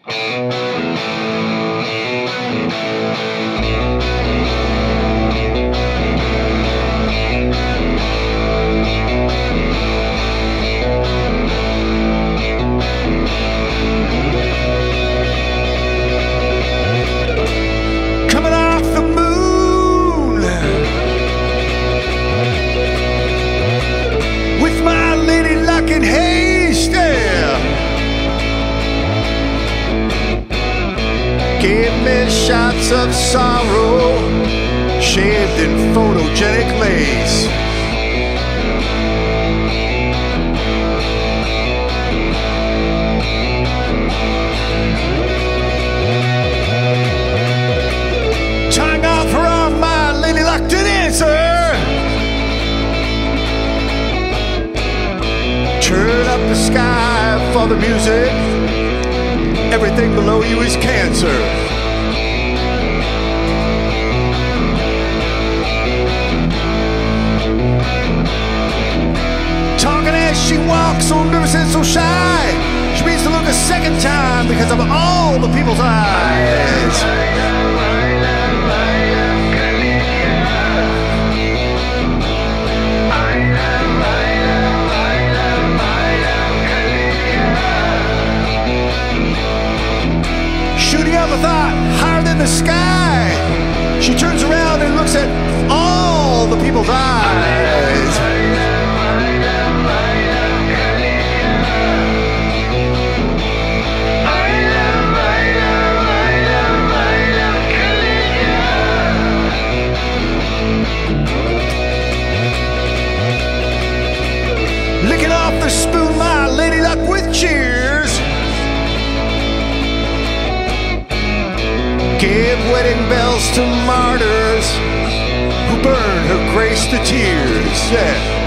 Coming off the moon with my lady luck in haste, yeah. Give me shots of sorrow shaved in photogenic lace. Tying off her arm, my lady luck to dancer. Turn up the sky for the music. Everything below you is cancer. Talking as she walks, so nervous and so shy. She needs to look a second time because of all the people's eyes. Shooting out the thought higher than the sky. She turns around and looks at all the people's eyes. Licking off the spoon, my lady luck with cheers. Give wedding bells to martyrs who burn her grace to tears, yeah.